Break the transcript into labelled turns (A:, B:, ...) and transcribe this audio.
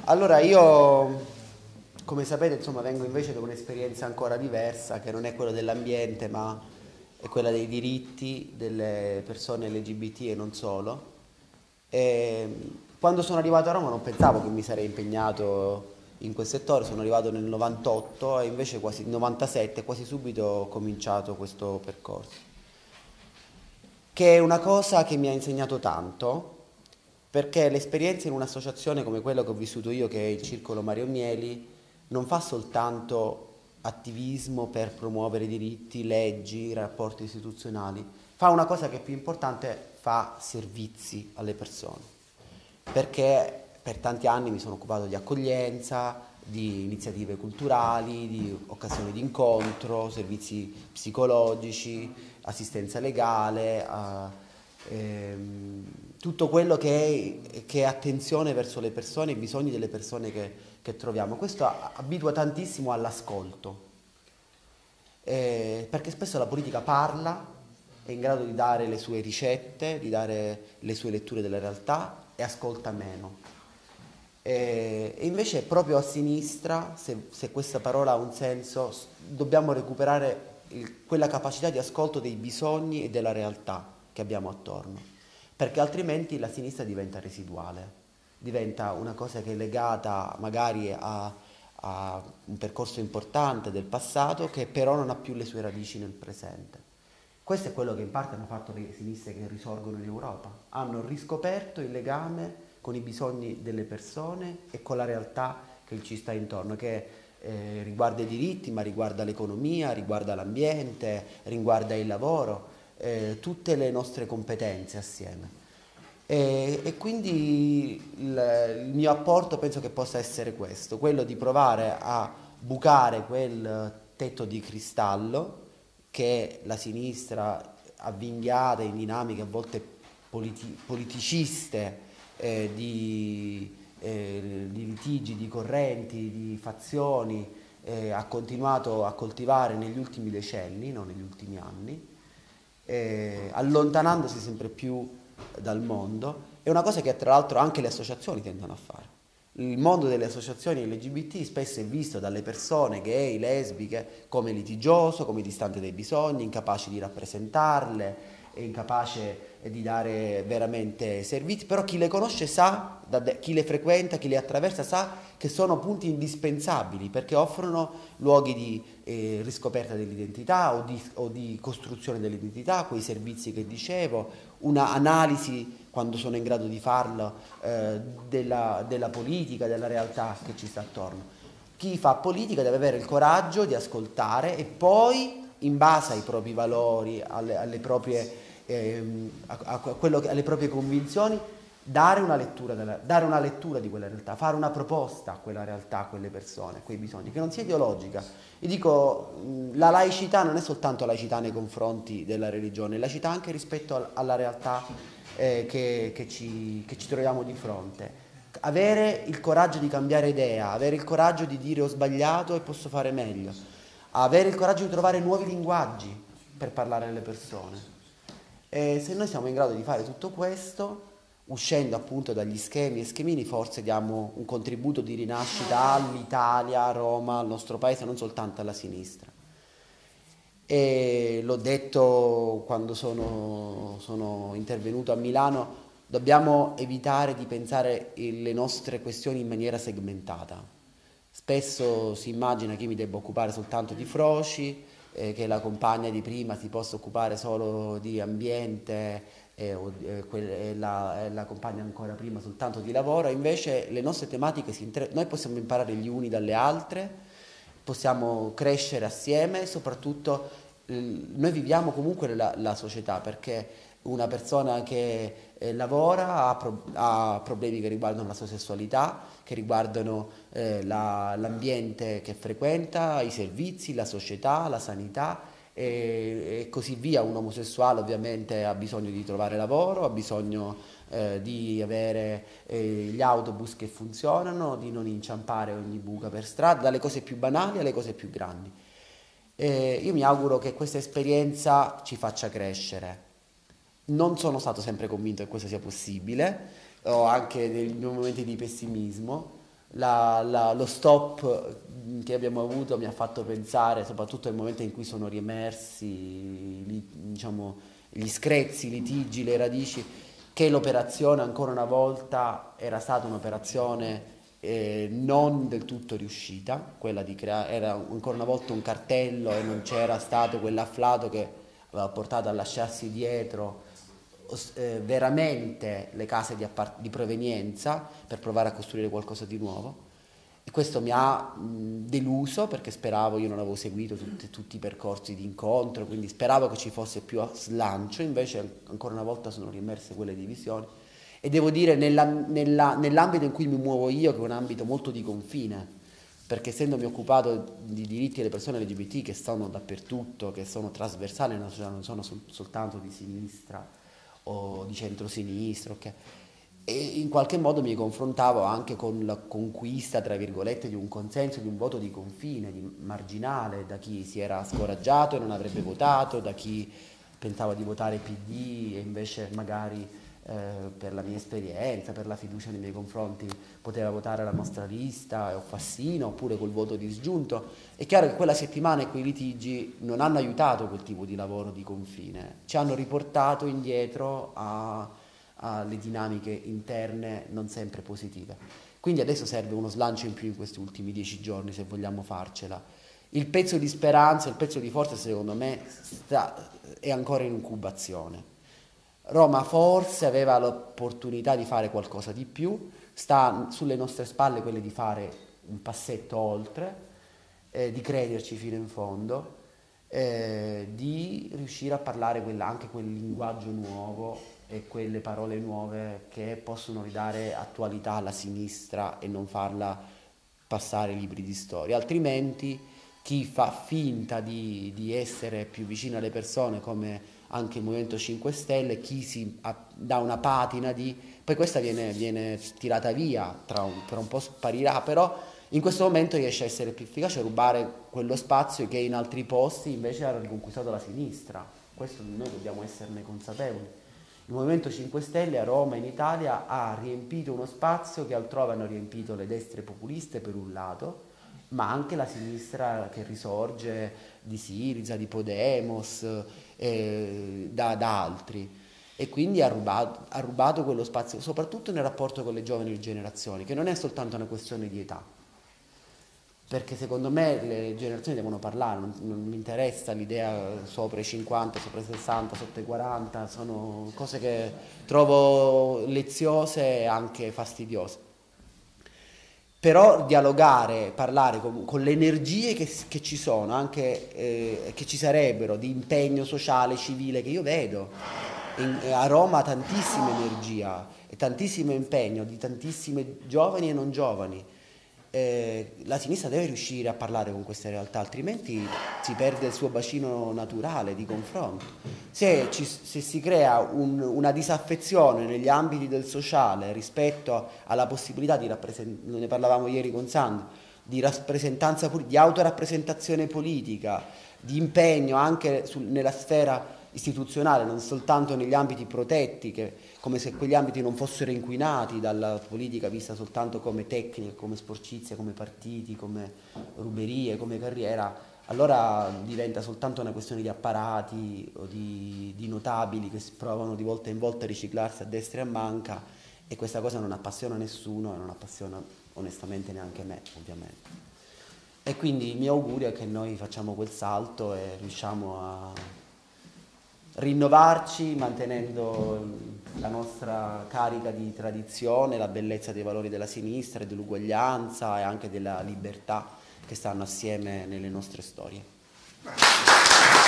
A: Allora io, come sapete, insomma, vengo invece da un'esperienza ancora diversa, che non è quella dell'ambiente, ma è quella dei diritti delle persone LGBT e non solo. E quando sono arrivato a Roma non pensavo che mi sarei impegnato in quel settore, sono arrivato nel 98 e invece quasi nel 97, quasi subito ho cominciato questo percorso, che è una cosa che mi ha insegnato tanto, perché l'esperienza in un'associazione come quella che ho vissuto io, che è il Circolo Mario Mieli, non fa soltanto attivismo per promuovere diritti, leggi, rapporti istituzionali, fa una cosa che è più importante, fa servizi alle persone. Perché per tanti anni mi sono occupato di accoglienza, di iniziative culturali, di occasioni di incontro, servizi psicologici, assistenza legale, tutto quello che è attenzione verso le persone, i bisogni delle persone che troviamo. Questo abitua tantissimo all'ascolto, perché spesso la politica parla, è in grado di dare le sue ricette, di dare le sue letture della realtà e ascolta meno. E invece proprio a sinistra, se questa parola ha un senso, dobbiamo recuperare quella capacità di ascolto dei bisogni e della realtà che abbiamo attorno, perché altrimenti la sinistra diventa residuale, diventa una cosa che è legata magari a un percorso importante del passato che però non ha più le sue radici nel presente. Questo è quello che in parte hanno fatto le sinistre che risorgono in Europa. Hanno riscoperto il legame con i bisogni delle persone e con la realtà che ci sta intorno, che riguarda i diritti, ma riguarda l'economia, riguarda l'ambiente, riguarda il lavoro, tutte le nostre competenze assieme. E quindi il mio apporto penso che possa essere questo, quello di provare a bucare quel tetto di cristallo che la sinistra avvinghiata in dinamiche a volte politiciste, di litigi, di correnti, di fazioni, ha continuato a coltivare negli ultimi decenni, non negli ultimi anni, allontanandosi sempre più dal mondo. È una cosa che tra l'altro anche le associazioni tendono a fare. Il mondo delle associazioni LGBT spesso è visto dalle persone gay, lesbiche, come litigioso, come distante dai bisogni, incapace di rappresentarle, incapace di dare veramente servizi, però chi le conosce sa, chi le frequenta, chi le attraversa sa che sono punti indispensabili perché offrono luoghi di riscoperta dell'identità o di costruzione dell'identità, quei servizi che dicevo, una analisi quando sono in grado di farlo della politica, della realtà che ci sta attorno. Chi fa politica deve avere il coraggio di ascoltare e poi, in base ai propri valori, alle proprie, alle proprie convinzioni, dare dare una lettura di quella realtà, fare una proposta a quella realtà, a quelle persone, a quei bisogni, che non sia ideologica. Io dico, la laicità non è soltanto laicità nei confronti della religione, è laicità anche rispetto alla realtà che ci troviamo di fronte. Avere il coraggio di cambiare idea, avere il coraggio di dire ho sbagliato e posso fare meglio, avere il coraggio di trovare nuovi linguaggi per parlare alle persone. E se noi siamo in grado di fare tutto questo, uscendo appunto dagli schemi e schemini, forse diamo un contributo di rinascita all'Italia, a Roma, al nostro paese, non soltanto alla sinistra. E l'ho detto quando sono intervenuto a Milano, dobbiamo evitare di pensare le nostre questioni in maniera segmentata. Spesso si immagina che io mi debba occupare soltanto di froci, che la compagna di prima si possa occupare solo di ambiente e la compagna ancora prima soltanto di lavoro, invece le nostre tematiche noi possiamo imparare gli uni dalle altre, possiamo crescere assieme e soprattutto noi viviamo comunque la società perché una persona che lavora ha problemi che riguardano la sua sessualità, che riguardano l'ambiente che frequenta, i servizi, la società, la sanità e così via. Un omosessuale ovviamente ha bisogno di trovare lavoro, ha bisogno di avere gli autobus che funzionano, di non inciampare ogni buca per strada, dalle cose più banali alle cose più grandi. Io mi auguro che questa esperienza ci faccia crescere. Non sono stato sempre convinto che questo sia possibile, ho anche dei miei momenti di pessimismo, lo stop che abbiamo avuto mi ha fatto pensare, soprattutto nel momento in cui sono riemersi gli screzi, i litigi, le radici, che l'operazione ancora una volta era stata un'operazione non del tutto riuscita, quella di creare, era ancora una volta un cartello e non c'era stato quell'afflato che aveva portato a lasciarsi dietro veramente le case di provenienza per provare a costruire qualcosa di nuovo. E questo mi ha deluso, perché speravo, io non avevo seguito tutti i percorsi di incontro, quindi speravo che ci fosse più slancio, invece ancora una volta sono riemerse quelle divisioni. E devo dire nell'ambito in cui mi muovo io, che è un ambito molto di confine, perché essendomi occupato di diritti delle persone LGBT che sono dappertutto, che sono trasversali, non sono soltanto di sinistra o di centrosinistra, ok? E in qualche modo mi confrontavo anche con la conquista, tra virgolette, di un consenso, di un voto di confine, di marginale, da chi si era scoraggiato e non avrebbe votato, da chi pensava di votare PD e invece magari per la mia esperienza, per la fiducia nei miei confronti, poteva votare la nostra lista o Fassino, oppure col voto disgiunto. È chiaro che quella settimana e quei litigi non hanno aiutato quel tipo di lavoro di confine, ci hanno riportato indietro alle dinamiche interne non sempre positive. Quindi adesso serve uno slancio in più in questi ultimi 10 giorni se vogliamo farcela. Il pezzo di speranza, il pezzo di forza secondo me è ancora in incubazione. Roma forse aveva l'opportunità di fare qualcosa di più, sta sulle nostre spalle quelle di fare un passetto oltre, di crederci fino in fondo, di riuscire a parlare anche quel linguaggio nuovo e quelle parole nuove che possono ridare attualità alla sinistra e non farla passare libri di storia. Altrimenti chi fa finta di essere più vicino alle persone, come anche il Movimento 5 Stelle, chi si dà una patina poi questa viene tirata via, per un po' sparirà, però in questo momento riesce a essere più efficace, a rubare quello spazio che in altri posti invece ha riconquistato la sinistra. Questo noi dobbiamo esserne consapevoli. Il Movimento 5 Stelle a Roma, in Italia, ha riempito uno spazio che altrove hanno riempito le destre populiste per un lato, ma anche la sinistra che risorge di Siriza, di Podemos, da altri. E quindi ha rubato quello spazio, soprattutto nel rapporto con le giovani generazioni, che non è soltanto una questione di età. Perché secondo me le generazioni devono parlare, non mi interessa l'idea sopra i 50, sopra i 60, sotto i 40, sono cose che trovo leziose e anche fastidiose. Però dialogare, parlare con le energie che ci sono, anche che ci sarebbero, di impegno sociale, civile, che io vedo. A Roma tantissima energia e tantissimo impegno di tantissime giovani e non giovani. La sinistra deve riuscire a parlare con queste realtà, altrimenti si perde il suo bacino naturale di confronto. Se si crea una disaffezione negli ambiti del sociale rispetto alla possibilità di rappresentare, ne parlavamo ieri con Sandro, di rappresentanza, di autorappresentazione politica, di impegno anche nella sfera istituzionale, non soltanto negli ambiti protetti, come se quegli ambiti non fossero inquinati dalla politica vista soltanto come tecnica, come sporcizia, come partiti, come ruberie, come carriera, allora diventa soltanto una questione di apparati o di notabili che si provano di volta in volta a riciclarsi a destra e a manca, e questa cosa non appassiona nessuno e non appassiona onestamente neanche me, ovviamente. E quindi il mio augurio è che noi facciamo quel salto e riusciamo a rinnovarci mantenendo la nostra carica di tradizione, la bellezza dei valori della sinistra e dell'uguaglianza e anche della libertà che stanno assieme nelle nostre storie.